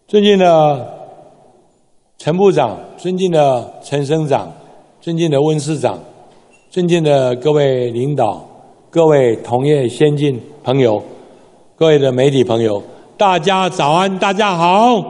尊敬的陈部长，尊敬的陈省长，尊敬的温市长，尊敬的各位领导，各位同业先进朋友，各位的媒体朋友，大家早安，大家好。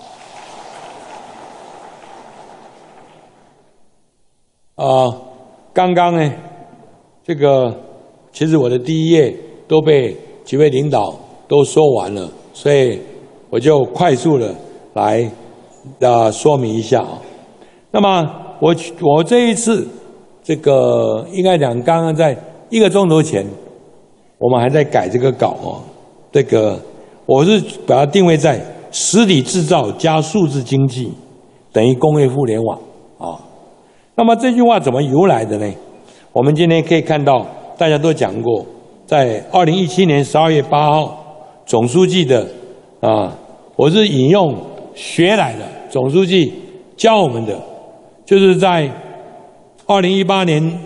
刚刚呢，这个其实我的第一页都被几位领导都说完了，所以我就快速的来说明一下啊。那么我这一次这个应该讲，刚刚在1个钟头前，我们还在改这个稿哦。这个我是把它定位在实体制造加数字经济等于工业互联网啊。那么这句话怎么由来的呢？我们今天可以看到，大家都讲过，在2017年12月8号，总书记的我是引用学来的，总书记教我们的，就是在2017年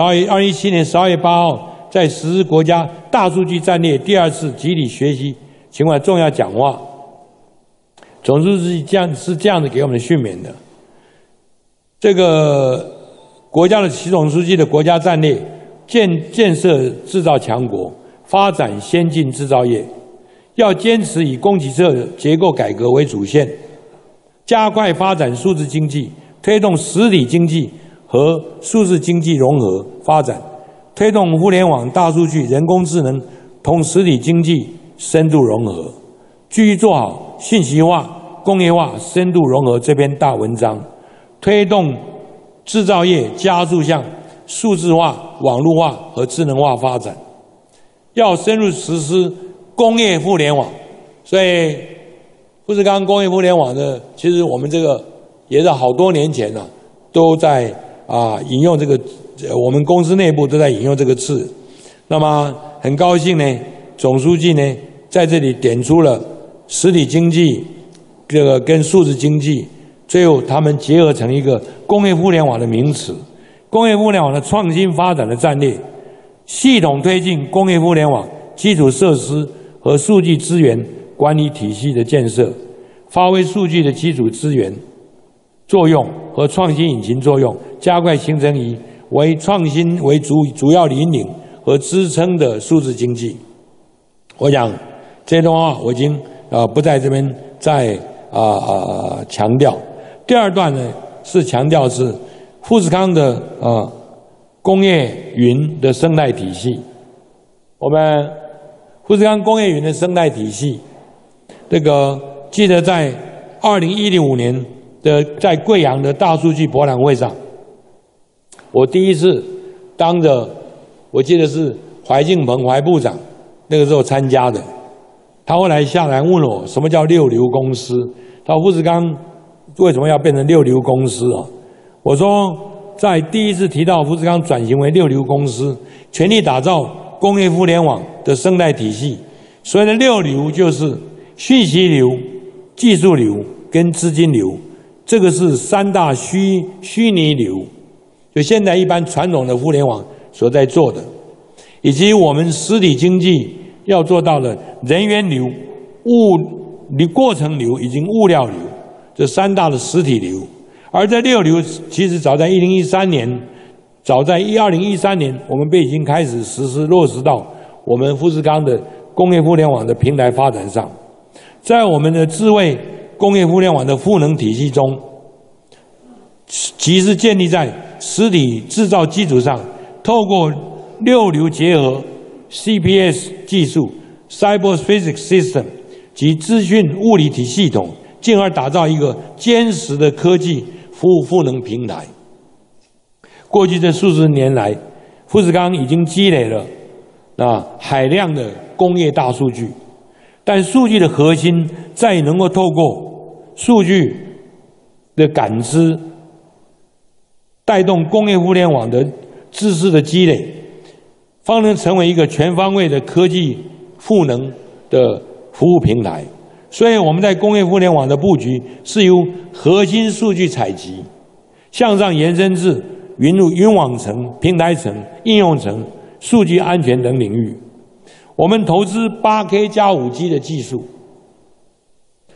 12月8号，在实施国家大数据战略第2次集体学习情况重要讲话，总书记是这样子给我们训勉的。这个国家的习总书记的国家战略，建设制造强国，发展先进制造业，要坚持以供给侧结构改革为主线，加快发展数字经济，推动实体经济和数字经济融合发展，推动互联网、大数据、人工智能同实体经济深度融合，继续做好信息化、工业化深度融合这篇大文章，推动制造业加速向数字化、网络化和智能化发展，要深入实施工业互联网。所以富士康工业互联网的，其实我们这个也是好多年前了，都在引用这个，我们公司内部都在引用这个字。那么很高兴呢，总书记呢在这里点出了实体经济这个跟数字经济，最后他们结合成一个工业互联网的名词，工业互联网的创新发展的战略，系统推进工业互联网基础设施和数据资源管理体系的建设，发挥数据的基础资源作用和创新引擎作用，加快形成以为创新为主要引领和支撑的数字经济。我想这段话我已经不在这边再强调。第二段呢是强调是富士康的工业云的生态体系。我们富士康工业云的生态体系，这个记得在2015年的在贵阳的大数据博览会上，我第一次当着我记得是怀敬鹏怀部长那个时候参加的，他后来下来问我什么叫六流公司，他说富士康为什么要变成六流公司啊？我说在第一次提到富士康转型为六流公司，全力打造工业互联网的生态体系，所谓的六流就是讯息流、技术流跟资金流，这个是3大虚拟流，就现在一般传统的互联网所在做的，以及我们实体经济要做到的人员流、过程流以及物料流，这3大的实体流。而这6流其实早在2013年，我们已经开始实施落实到我们富士康的工业互联网的平台发展上。在我们的智慧工业互联网的赋能体系中，即是建立在实体制造基础上，透过6流结合 CPS 技术 Cyber Physics System 及资讯物理体系统，进而打造一个坚实的科技服务赋能平台。过去这数十年来，富士康已经积累了海量的工业大数据，但数据的核心在于能够透过数据的感知，带动工业互联网的知识的积累，方能成为一个全方位的科技赋能的服务平台。所以我们在工业互联网的布局是由核心数据采集向上延伸至云网层、平台层、应用层、数据安全等领域。我们投资8K 加5G 的技术，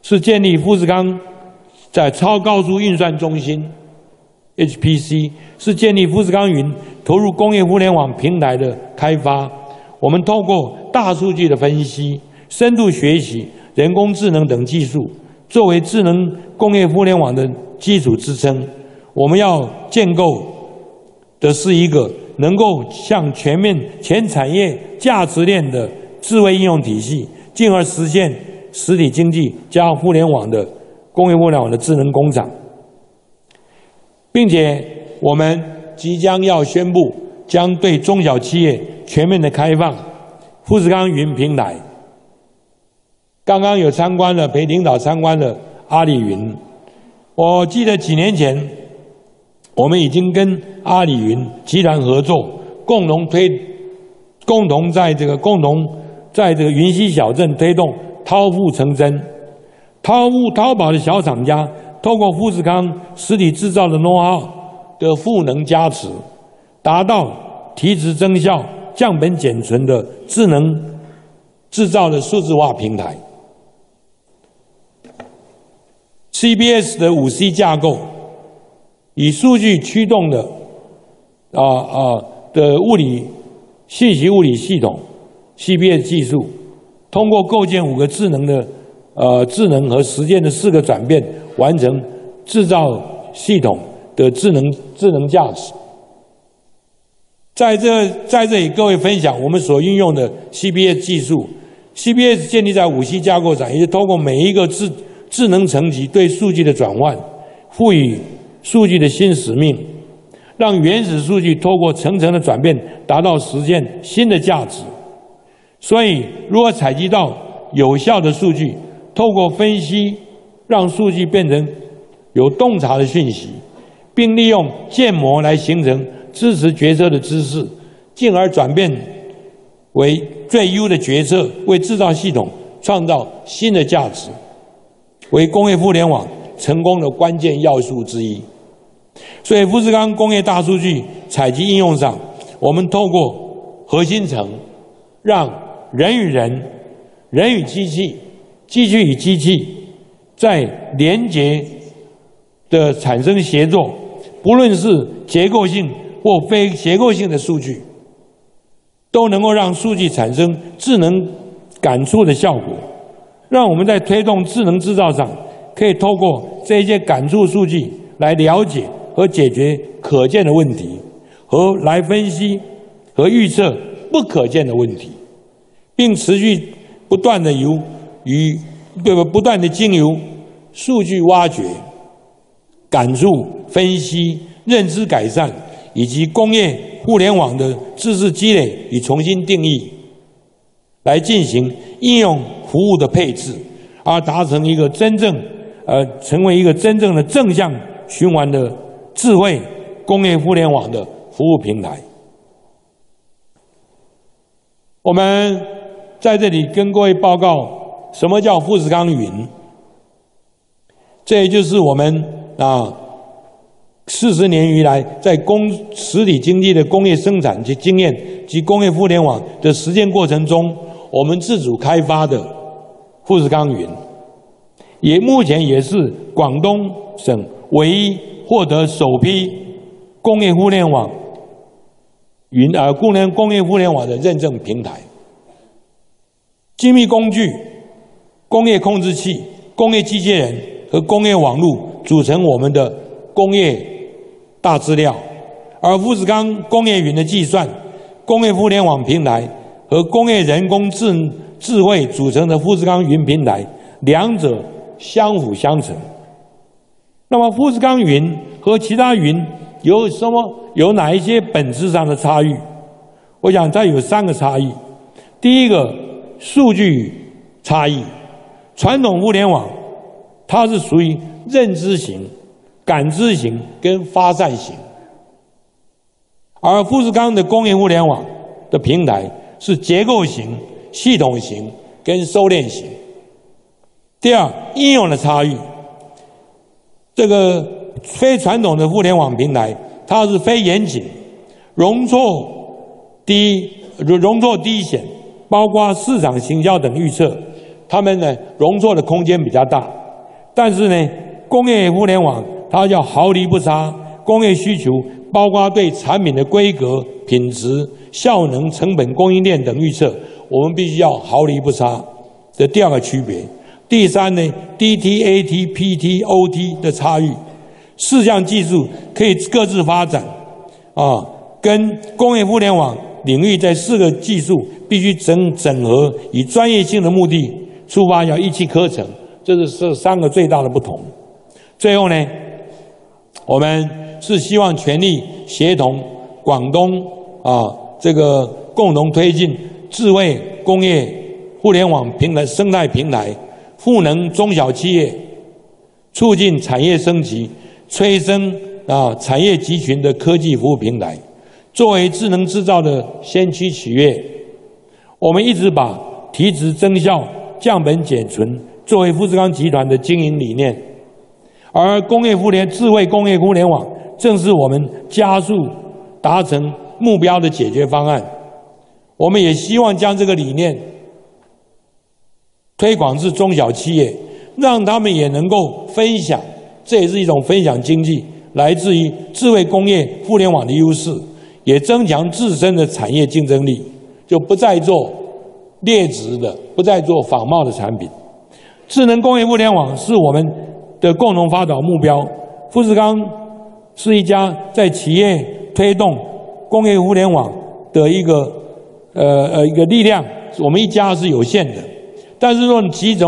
是建立富士康在超高速运算中心 HPC， 是建立富士康云投入工业互联网平台的开发。我们透过大数据的分析、深度学习、人工智能等技术，作为智能工业互联网的基础支撑。我们要建构的是一个能够向全产业价值链的智慧应用体系，进而实现实体经济加互联网的工业互联网的智能工厂，并且我们即将要宣布，将对中小企业全面的开放富士康云平台。刚刚有陪领导参观了阿里云，我记得几年前，我们已经跟阿里云集团合作，共同在这个云溪小镇推动淘富成真。淘宝的小厂家透过富士康实体制造的 know-how 的赋能加持，达到提质增效、降本减存的智能制造的数字化平台。CBS 的5C 架构，以数据驱动的信息物理系统 CBS 技术，通过构建5个智能和实践的4个转变，完成制造系统的智能价值。在这里，各位分享我们所运用的 CBS 技术。CBS 建立在5C 架构上，也是通过每一个智能层级对数据的转换，赋予数据的新使命，让原始数据透过层层的转变，达到实现新的价值。所以，如何采集到有效的数据，透过分析，让数据变成有洞察的讯息，并利用建模来形成支持决策的知识，进而转变为最优的决策，为制造系统创造新的价值，为工业互联网成功的关键要素之一。所以富士康工业大数据采集应用上，我们透过核心层，让人与人、人与机器、机器与机器在连结的产生协作，不论是结构性或非结构性的数据，都能够让数据产生智能感触的效果，让我们在推动智能制造上，可以透过这些感触数据来了解和解决可见的问题，和来分析和预测不可见的问题，并持续不断的经由数据挖掘、感触分析、认知改善以及工业互联网的知识积累与重新定义，来进行应用服务的配置，而达成一个成为一个真正的正向循环的智慧工业互联网的服务平台。我们在这里跟各位报告，什么叫富士康云？这也就是我们40年以来在实体经济的工业生产及经验及工业互联网的实践过程中，我们自主开发的富士康云，目前也是广东省唯一获得首批工业互联网工业互联网的认证平台。精密工具、工业控制器、工业机器人和工业网络组成我们的工业大资料，而富士康工业云的计算、工业互联网平台和工业人工智慧组成的富士康云平台，两者相辅相成。那么富士康云和其他云有哪一些本质上的差异？我想它有3个差异。第一个，数据差异。传统互联网它是属于认知型、感知型跟发散型，而富士康的工业互联网的平台是结构型、系统型跟收敛型。第二，应用的差异。这个非传统的互联网平台，它是非严谨、容错低险，包括市场行销等预测，它们呢容错的空间比较大。 但是呢，工业互联网它要毫厘不差，工业需求包括对产品的规格、品质、效能、成本、供应链等预测，我们必须要毫厘不差。这第二个区别。第三呢 ，DT、AT、PT、OT 的差异，4项技术可以各自发展，跟工业互联网领域在4个技术必须整合，以专业性的目的出发，要一气呵成，这是3个最大的不同。最后呢，我们是希望全力协同广东这个共同推进智慧工业互联网平台生态平台，赋能中小企业，促进产业升级，催生产业集群的科技服务平台。作为智能制造的先驱企业，我们一直把提质增效、降本减存作为富士康集团的经营理念，而智慧工业互联网正是我们加速达成目标的解决方案。我们也希望将这个理念推广至中小企业，让他们也能够分享，这也是一种分享经济，来自于智慧工业互联网的优势，也增强自身的产业竞争力，就不再做劣质的，不再做仿冒的产品。智能工业互联网是我们的共同发展目标。富士康是一家在企业推动工业互联网的一个力量，我们一家是有限的。但是说集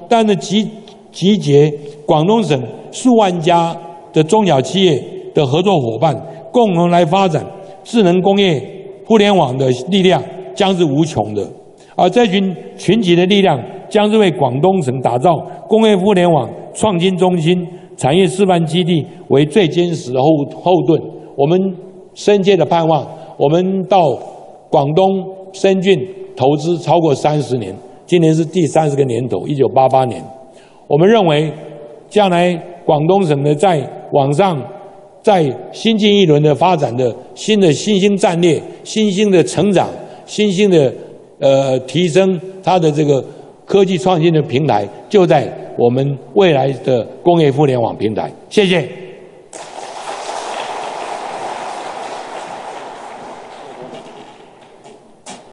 结广东省数万家的中小企业的合作伙伴，共同来发展智能工业互联网的力量将是无穷的。而这群集的力量将是为广东省打造工业互联网创新中心、产业示范基地为最坚实的后盾。我们深切的盼望，我们到广东深圳投资超过30年，今年是第30个年头，1988年。我们认为，将来广东省的在往上，在新进一轮的发展的新兴战略、新兴的成长、新兴的提升它的这个科技创新的平台，就在我们未来的工业互联网平台。谢谢。